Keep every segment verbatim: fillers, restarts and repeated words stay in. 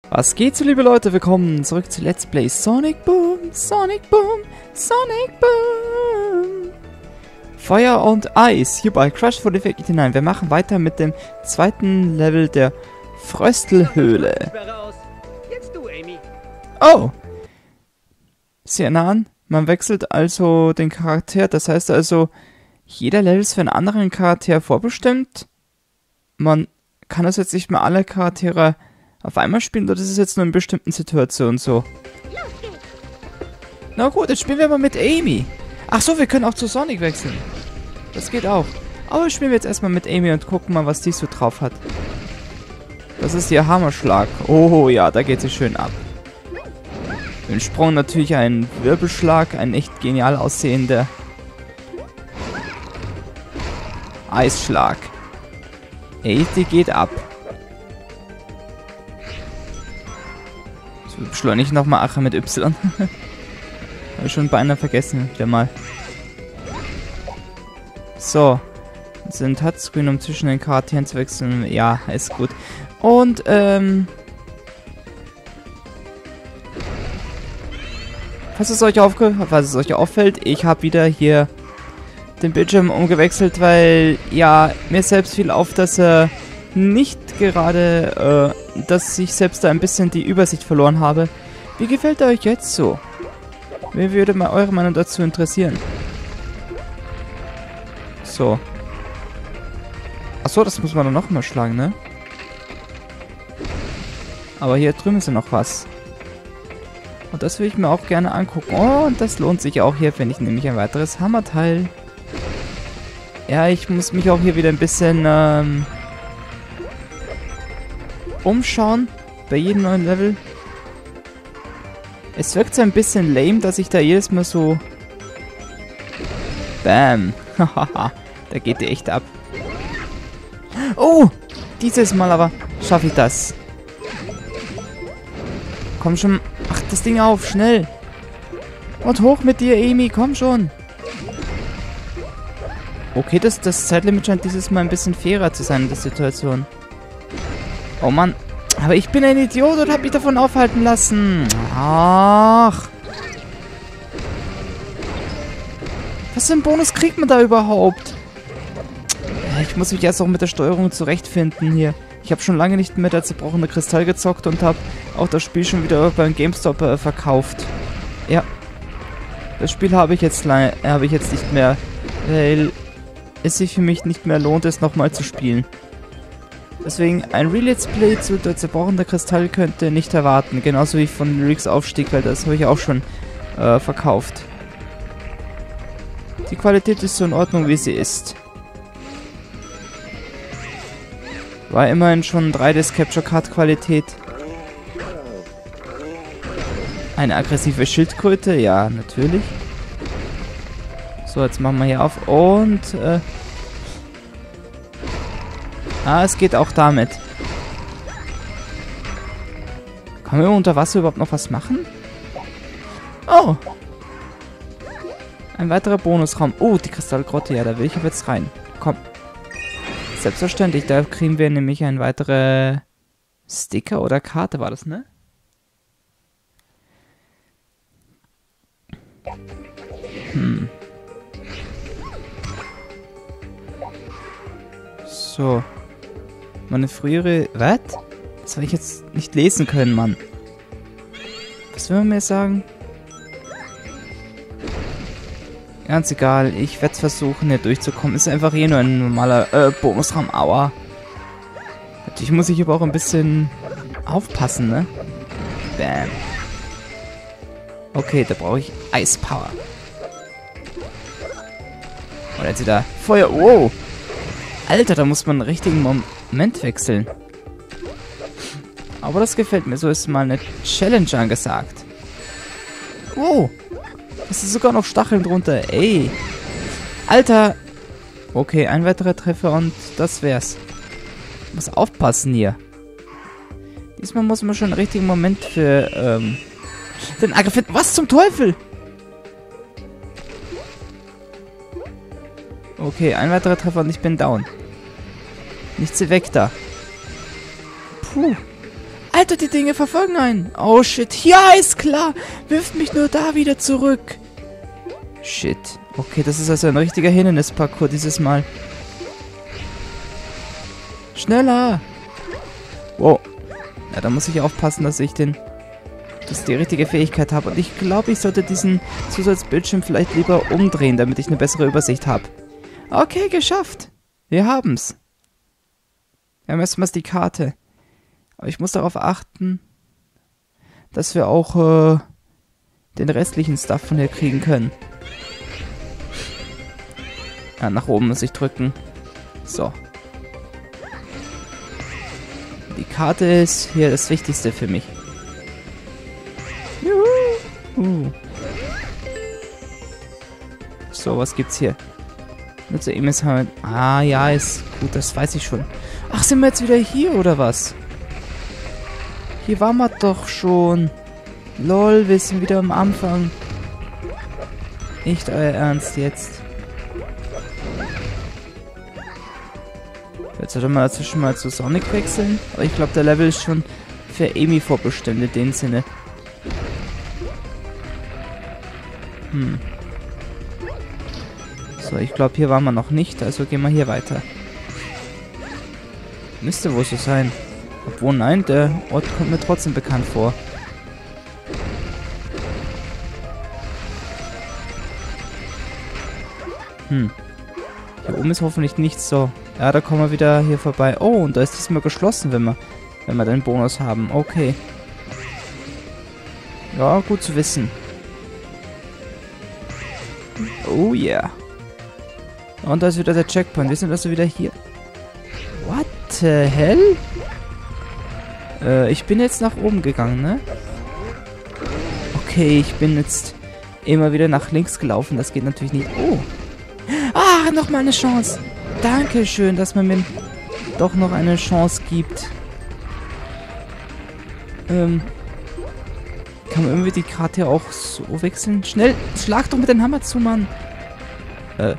Was geht so, liebe Leute? Willkommen zurück zu Let's Play Sonic Boom, Sonic Boom, Sonic Boom. Feuer und Eis, hier bei Crash for the neun. Wir machen weiter mit dem zweiten Level der Fröstelhöhle. Oh! Sehr nah an. Man wechselt also den Charakter. Das heißt also, jeder Level ist für einen anderen Charakter vorbestimmt. Man kann das jetzt nicht mehr alle Charaktere auf einmal spielen, oder ist es jetzt nur in bestimmten Situationen so? Na gut, jetzt spielen wir mal mit Amy. Ach so, wir können auch zu Sonic wechseln. Das geht auch. Aber spielen wir jetzt erstmal mit Amy und gucken mal, was die so drauf hat. Das ist ihr Hammerschlag. Oh ja, da geht sie schön ab. Im Sprung natürlich ein Wirbelschlag, ein echt genial aussehender Eisschlag. Ey, die geht ab. So, beschleunige ich nochmal Ache mit Y. Habe ich schon beinahe vergessen, wieder mal. So. Das ist ein Touchscreen, um zwischen den Charakteren zu wechseln. Ja, ist gut. Und, ähm... falls es euch, aufge falls es euch auffällt, ich habe wieder hier den Bildschirm umgewechselt, weil, ja, mir selbst fiel auf, dass er nicht gerade, äh, dass ich selbst da ein bisschen die Übersicht verloren habe. Wie gefällt er euch jetzt so? Mir würde mal eure Meinung dazu interessieren. So. Achso, das muss man dann noch mal schlagen, ne? Aber hier drüben ist ja noch was. Und das will ich mir auch gerne angucken. Oh, und das lohnt sich auch hier, finde ich, nämlich ein weiteres Hammerteil. Ja, ich muss mich auch hier wieder ein bisschen ähm, umschauen bei jedem neuen Level. Es wirkt so ein bisschen lame, dass ich da jedes Mal so... Bam. Hahaha, da geht die echt ab. Oh, dieses Mal aber schaffe ich das. Komm schon. Ach, das Ding auf, schnell. Und hoch mit dir, Amy, komm schon. Okay, das, das Zeitlimit scheint dieses Mal ein bisschen fairer zu sein in der Situation. Oh Mann. Aber ich bin ein Idiot und habe mich davon aufhalten lassen. Ach. Was für einen Bonus kriegt man da überhaupt? Ich muss mich erst auch mit der Steuerung zurechtfinden hier. Ich habe schon lange nicht mehr der zerbrochene Kristall gezockt und habe auch das Spiel schon wieder beim GameStop äh, verkauft. Ja. Das Spiel habe ich jetzt äh, habe ich jetzt nicht mehr, weil es sich für mich nicht mehr lohnt, es nochmal zu spielen. Deswegen ein Re-Let's Play zu der zerbrochene Kristall könnte nicht erwarten. Genauso wie von Lyrics Aufstieg, weil das habe ich auch schon äh, verkauft. Die Qualität ist so in Ordnung, wie sie ist. War immerhin schon drei D Capture Card Qualität. Eine aggressive Schildkröte, ja, natürlich. So, jetzt machen wir hier auf und... Äh ah, es geht auch damit. Kann man unter Wasser überhaupt noch was machen? Oh! Ein weiterer Bonusraum. Oh, die Kristallgrotte, ja, da will ich aber jetzt rein. Komm. Selbstverständlich, da kriegen wir nämlich ein weitere Sticker oder Karte, war das, ne? Hm. So. Meine frühere... Was? Das soll ich jetzt nicht lesen können, Mann. Was will man mir sagen? Ganz egal, ich werde versuchen, hier durchzukommen. Ist einfach hier nur ein normaler äh, Bonusraum. Aua. Natürlich muss ich aber auch ein bisschen aufpassen, ne? Bam. Okay, da brauche ich Eispower. Oder jetzt wieder Feuer. Wow. Alter, da muss man einen richtigen Moment wechseln. Aber das gefällt mir. So ist mal eine Challenge angesagt. Wow. Es ist sogar noch Stacheln drunter. Ey. Alter. Okay, ein weiterer Treffer und das wär's. Ich muss aufpassen hier. Diesmal muss man schon einen richtigen Moment für, ähm... den Angriff finden. Was zum Teufel? Okay, ein weiterer Treffer und ich bin down. Nichts weg da. Puh. Alter, die Dinge verfolgen einen. Oh, shit. Ja, ist klar. Wirft mich nur da wieder zurück. Shit. Okay, das ist also ein richtiger Hindernisparcours dieses Mal. Schneller. Wow. Ja, da muss ich aufpassen, dass ich den... dass ich die richtige Fähigkeit habe. Und ich glaube, ich sollte diesen Zusatzbildschirm vielleicht lieber umdrehen, damit ich eine bessere Übersicht habe. Okay, geschafft. Wir haben's. Wir haben erstmals die Karte. Aber ich muss darauf achten, dass wir auch äh, den restlichen Stuff von hier kriegen können. Ja, nach oben muss ich drücken. So. Die Karte ist hier das Wichtigste für mich. Juhu. Uh. So, was gibt's hier? Nutze Emis halt. Ah, ja, ist gut, das weiß ich schon. Ach, sind wir jetzt wieder hier, oder was? Hier waren wir doch schon. Lol, wir sind wieder am Anfang. Nicht euer Ernst jetzt. Jetzt sollte man dazwischen mal zu Sonic wechseln. Aber ich glaube, der Level ist schon für Amy vorbestimmt in dem Sinne. Hm. So, ich glaube, hier waren wir noch nicht. Also gehen wir hier weiter. Müsste wohl so sein. Obwohl, nein, der Ort kommt mir trotzdem bekannt vor. Hm. Hier oben ist hoffentlich nichts so. Ja, da kommen wir wieder hier vorbei. Oh, und da ist diesmal geschlossen, wenn wir, wenn wir den Bonus haben. Okay. Ja, gut zu wissen. Oh yeah. Und da ist wieder der Checkpoint. Wir sind also wieder hier. What the hell? Äh, ich bin jetzt nach oben gegangen, ne? Okay, ich bin jetzt immer wieder nach links gelaufen. Das geht natürlich nicht. Oh. Ah, nochmal eine Chance. Dankeschön, dass man mir doch noch eine Chance gibt. Ähm. Kann man irgendwie die Karte auch so wechseln? Schnell, schlag doch mit dem Hammer zu, Mann. Äh.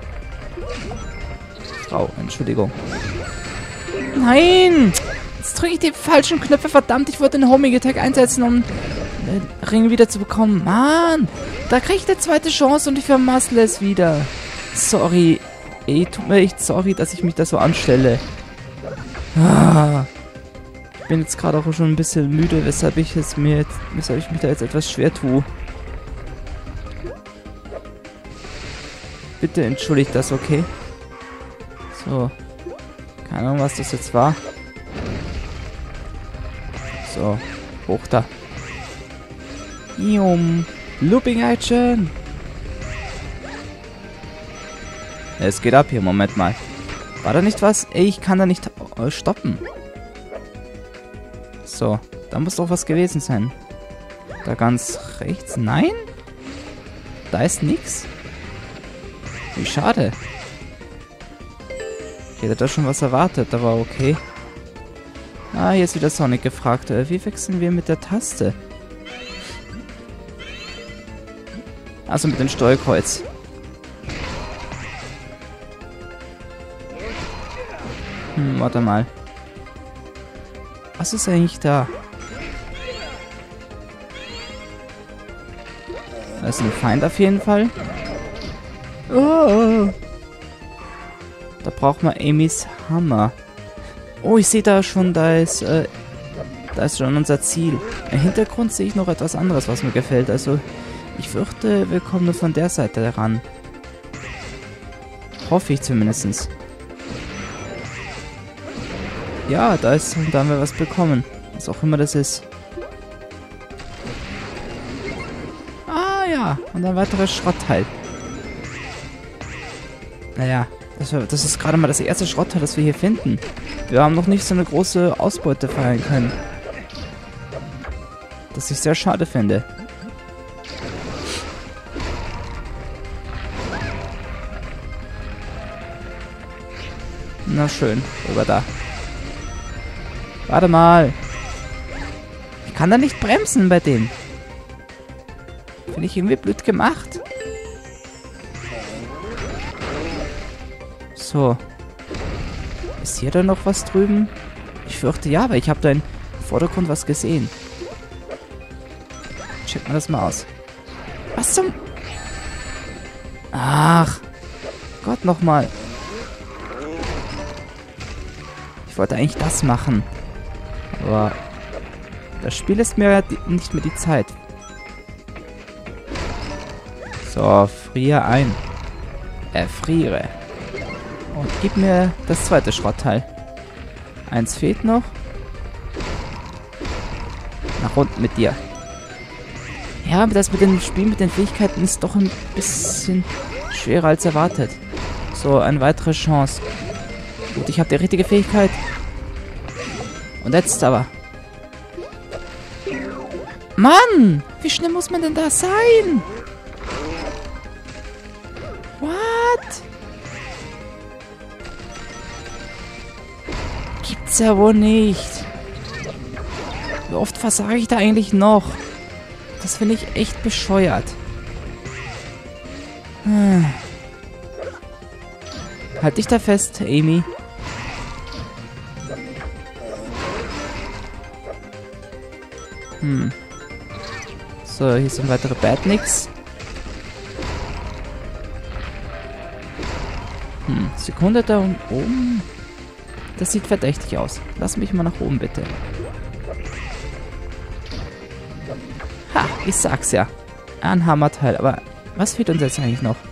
Frau, Entschuldigung. Nein! Jetzt drücke ich die falschen Knöpfe, verdammt. Ich wollte den Homing Attack einsetzen, um den Ring wieder zu bekommen. Mann! Da kriege ich eine zweite Chance und ich vermassle es wieder. Sorry. Ey, tut mir echt sorry, dass ich mich da so anstelle. Ah. Ich bin jetzt gerade auch schon ein bisschen müde, weshalb ich es mir jetzt, weshalb ich mich da jetzt etwas schwer tue. Bitte entschuldigt das, okay? So. Keine Ahnung, was das jetzt war. So. Hoch da. Ium. Looping Action. Es geht ab hier. Moment mal. War da nicht was? Ey, ich kann da nicht äh, stoppen. So. Da muss doch was gewesen sein. Da ganz rechts. Nein? Da ist nix. Wie schade. Ich hätte da schon was erwartet, aber okay. Ah, hier ist wieder Sonic gefragt. Äh, wie wechseln wir mit der Taste? Also mit dem Steuerkreuz. Hm, warte mal. Was ist eigentlich da? Da ist ein Feind auf jeden Fall. Oh. Da braucht man Amys Hammer. Oh, ich sehe da schon, da ist, äh, da ist schon unser Ziel. Im Hintergrund sehe ich noch etwas anderes, was mir gefällt. Also, ich fürchte, wir kommen nur von der Seite ran. Hoffe ich zumindest. Ja, da ist, da haben wir was bekommen. Was auch immer das ist. Ah ja, und ein weiteres Schrottteil. Naja, das, war, das ist gerade mal das erste Schrottteil, das wir hier finden. Wir haben noch nicht so eine große Ausbeute feiern können. Das ich sehr schade finde. Na schön, rüber da. Warte mal. Ich kann da nicht bremsen bei dem. Finde ich irgendwie blöd gemacht. So. Ist hier da noch was drüben? Ich fürchte ja, weil ich habe da ein Vordergrund was gesehen. Check mal das mal aus. Was zum... Ach. Gott, nochmal. Ich wollte eigentlich das machen. Aber das Spiel lässt mir nicht mehr die Zeit. So, friere ein. Erfriere. Und gib mir das zweite Schrottteil. Eins fehlt noch. Nach unten mit dir. Ja, aber das mit dem Spiel mit den Fähigkeiten ist doch ein bisschen schwerer als erwartet. So, eine weitere Chance. Gut, ich habe die richtige Fähigkeit. Und jetzt aber. Mann! Wie schnell muss man denn da sein? What? Gibt's ja wohl nicht. Wie oft versage ich da eigentlich noch? Das finde ich echt bescheuert. Hm. Halt dich da fest, Amy. Hm. So, hier sind weitere Badniks. Hm, Sekunde da oben. Das sieht verdächtig aus. Lass mich mal nach oben, bitte. Ha, ich sag's ja. Ein Hammerteil, aber was fehlt uns jetzt eigentlich noch?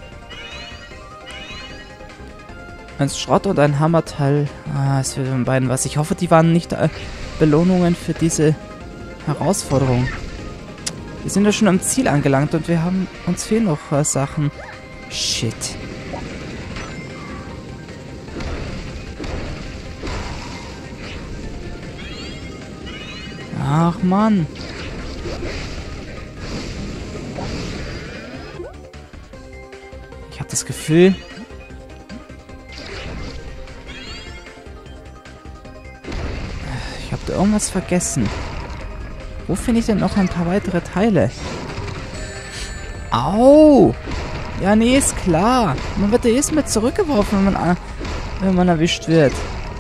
Ein Schrott und ein Hammerteil. Ah, es fehlt den beiden was. Ich hoffe, die waren nicht äh, Belohnungen für diese Herausforderung. Wir sind ja schon am Ziel angelangt und wir haben... Uns fehlen noch äh, Sachen. Shit. Ach, Mann. Ich habe das Gefühl... Ich habe da irgendwas vergessen. Wo finde ich denn noch ein paar weitere Teile? Au! Ja, nee, ist klar. Man wird ja erst mit zurückgeworfen, wenn man, wenn man erwischt wird.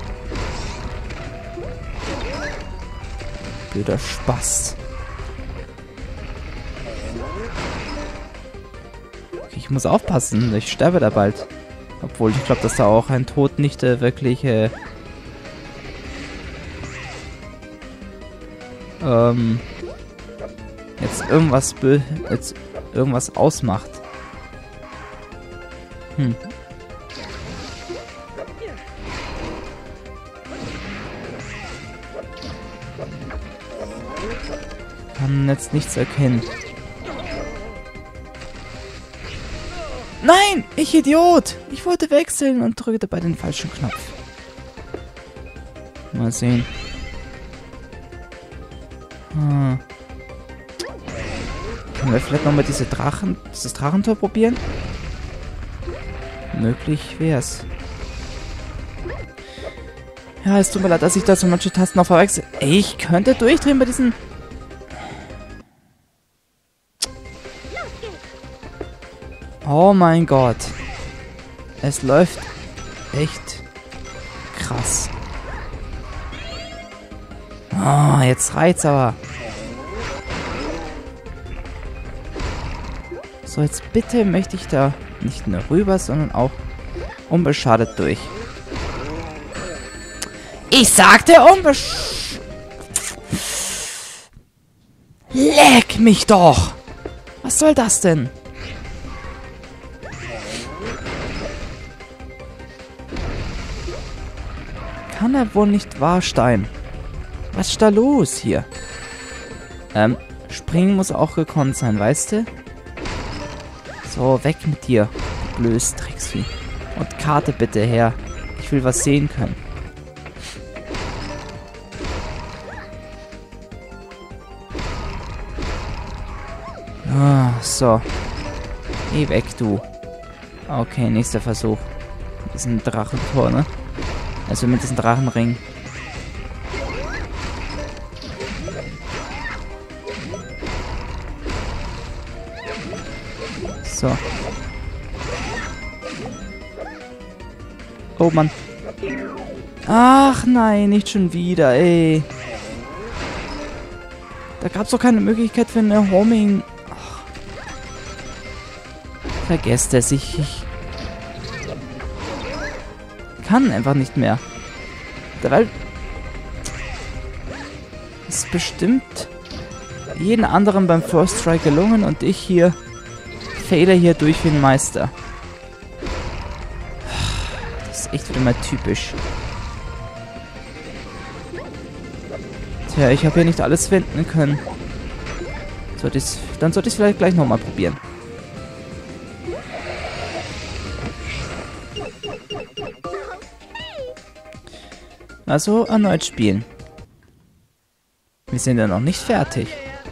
Blöder Spaß. Okay, ich muss aufpassen. Ich sterbe da bald. Obwohl, ich glaube, dass da auch ein Tod nicht äh, wirklich... Äh, ähm... Jetzt irgendwas... Bö jetzt irgendwas ausmacht. Hm. Kann jetzt nichts erkennen. Nein! Ich Idiot! Ich wollte wechseln und drückte bei den falschen Knopf. Mal sehen. Hm. Können wir vielleicht nochmal diese Drachen, dieses Drachentor probieren? Möglich wär's. Ja, es tut mir leid, dass ich da so manche Tasten noch verwechsel. Ey, ich könnte durchdrehen bei diesen... Oh mein Gott. Es läuft echt krass. Oh, jetzt reicht's aber. So, jetzt bitte möchte ich da nicht nur rüber, sondern auch unbeschadet durch. Ich sagte unbesch... Leck mich doch! Was soll das denn? Kann er wohl nicht wahr sein? Was ist da los hier? Ähm, springen muss auch gekonnt sein, weißt du? So, weg mit dir, du blödes Drecksvieh. Und Karte bitte her. Ich will was sehen können. Ah, so. Geh weg, du. Okay, nächster Versuch. Mit diesem Drachentor, ne? Also mit diesem Drachenring. So. Oh Mann. Ach nein, nicht schon wieder, ey. Da gab es doch keine Möglichkeit für eine Homing. Ach. Vergesst es, ich, ich kann einfach nicht mehr. Weil es ist bestimmt jeden anderen beim First Try gelungen und ich hier fehle hier durch wie ein Meister. Das ist echt wieder mal typisch. Tja, ich habe hier nicht alles finden können. Sollte ich's, dann sollte ich es vielleicht gleich nochmal probieren. Also erneut spielen. Wir sind ja noch nicht fertig.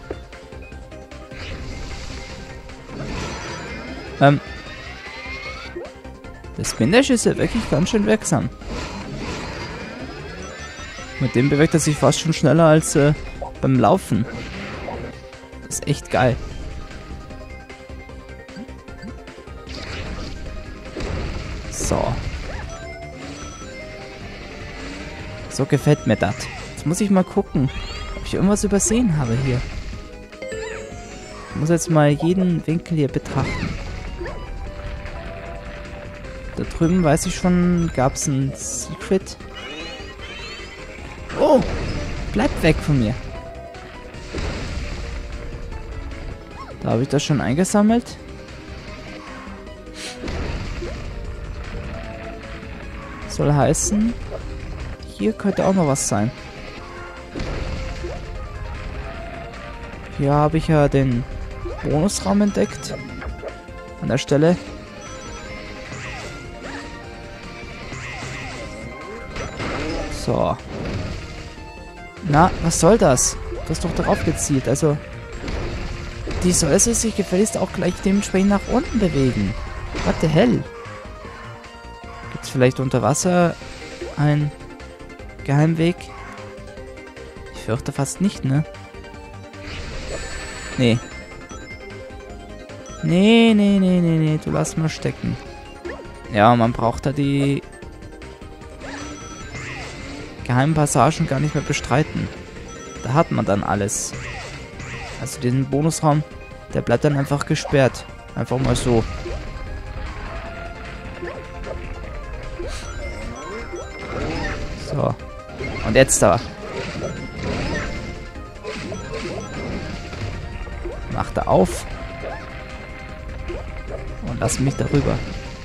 Ähm. Das Spin Dash ist ja wirklich ganz schön wirksam. Mit dem bewegt er sich fast schon schneller als äh, beim Laufen. Das ist echt geil. So. So gefällt mir das. Jetzt muss ich mal gucken, ob ich irgendwas übersehen habe hier. Ich muss jetzt mal jeden Winkel hier betrachten. Da drüben, weiß ich schon, gab es ein Secret. Oh! Bleibt weg von mir. Da habe ich das schon eingesammelt. Soll heißen, hier könnte auch noch was sein. Hier habe ich ja den Bonusraum entdeckt. An der Stelle. So. Na, was soll das? Du hast doch darauf gezielt. Also, die soll sich gefälligst auch gleich dementsprechend nach unten bewegen. What the hell? Gibt es vielleicht unter Wasser einen Geheimweg? Ich fürchte fast nicht, ne? Nee. Nee, nee, nee, nee, nee. Du lass mal stecken. Ja, man braucht da die geheimen Passagen gar nicht mehr bestreiten. Da hat man dann alles. Also diesen Bonusraum, der bleibt dann einfach gesperrt. Einfach mal so. So. Und jetzt da. Mach da auf. Und lass mich darüber.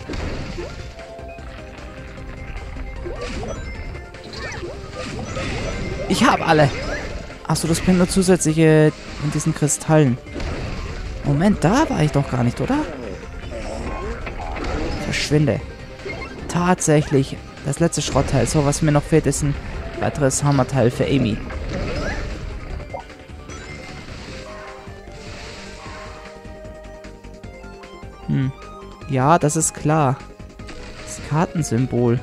Ich habe alle. Achso, das bringt nur zusätzliche in diesen Kristallen. Moment, da war ich doch gar nicht, oder? Verschwinde. Tatsächlich, das letzte Schrottteil. So, was mir noch fehlt, ist ein weiteres Hammerteil für Amy. Hm. Ja, das ist klar. Das Kartensymbol.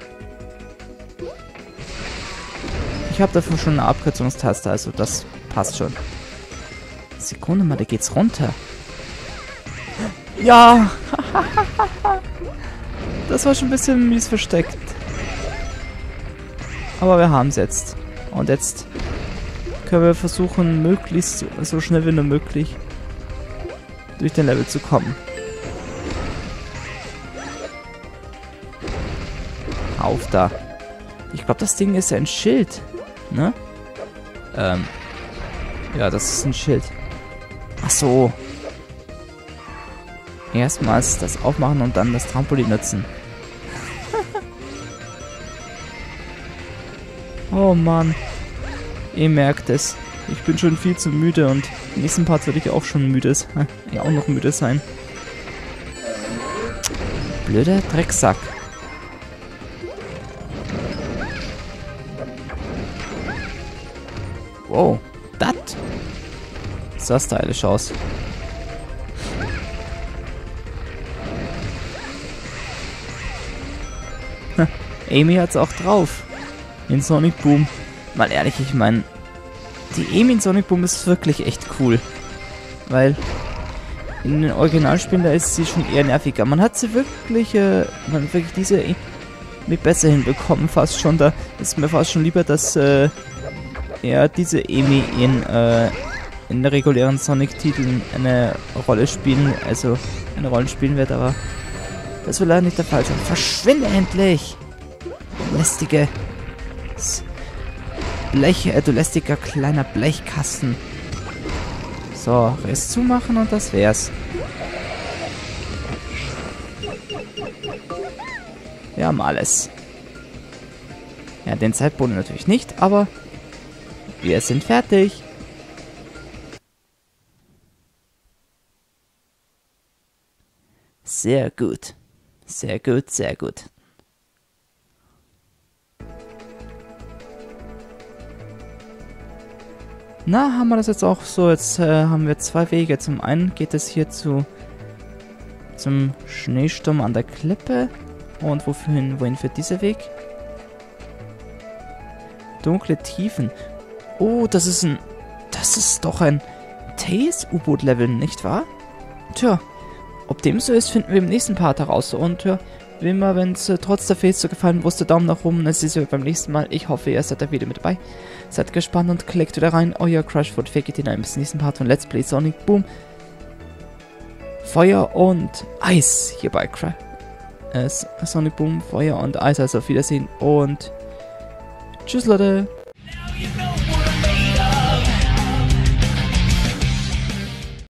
Ich habe dafür schon eine Abkürzungstaste, also das passt schon. Sekunde mal, da geht's runter. Ja! Das war schon ein bisschen mies versteckt. Aber wir haben es jetzt. Und jetzt können wir versuchen, möglichst so, so schnell wie nur möglich durch den Level zu kommen. Auf da. Ich glaube, das Ding ist ein Schild. Ne? Ähm. Ja, das ist ein Schild. Ach so. Erstmals das aufmachen und dann das Trampolin nutzen. Oh Mann. Ihr merkt es. Ich bin schon viel zu müde und im nächsten Part werde ich auch schon müde sein. Ja, auch noch müde sein. Blöder Drecksack. Wow, das sah stylisch aus. Amy hat's auch drauf. In Sonic Boom. Mal ehrlich, ich meine, die Amy in Sonic Boom ist wirklich echt cool. Weil in den Originalspielen, da ist sie schon eher nerviger. Man hat sie wirklich, äh, man hat wirklich diese mit besser hinbekommen, fast schon. Da ist mir fast schon lieber, dass, äh, ja, diese Amy in, äh, in regulären Sonic-Titeln eine Rolle spielen, also eine Rolle spielen wird, aber das will leider nicht der Fall sein. Verschwinde endlich! Lästige Blech, äh, du lästiger kleiner Blechkasten. So, Rest zumachen und das wär's. Wir haben alles. Ja, den Zeitboden natürlich nicht, aber wir sind fertig. Sehr gut. Sehr gut, sehr gut. Na, haben wir das jetzt auch so? Jetzt äh, haben wir zwei Wege. Zum einen geht es hier zu zum Schneesturm an der Klippe. Und wohin, wohin führt dieser Weg? Dunkle Tiefen. Oh, das ist ein... Das ist doch ein Tails-U-Boot-Level, nicht wahr? Tja, ob dem so ist, finden wir im nächsten Part heraus. Und ja, wie immer, wenn es äh, trotz der Fails so gefallen wusste, Daumen nach oben. Es ist ja beim nächsten Mal. Ich hoffe, ihr seid da wieder mit dabei. Seid gespannt und klickt wieder rein. Euer Crushfoot. Wir gehen ein bis zum nächsten Part von Let's Play Sonic Boom. Feuer und Eis hier bei Crash. Äh, Sonic Boom, Feuer und Eis. Also auf Wiedersehen und tschüss, Leute.